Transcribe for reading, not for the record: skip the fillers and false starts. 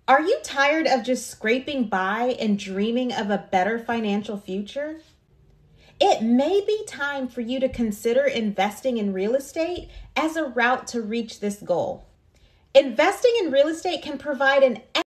Are you tired of just scraping by and dreaming of a better financial future? It may be time for you to consider investing in real estate as a route to reach this goal. Investing in real estate can provide an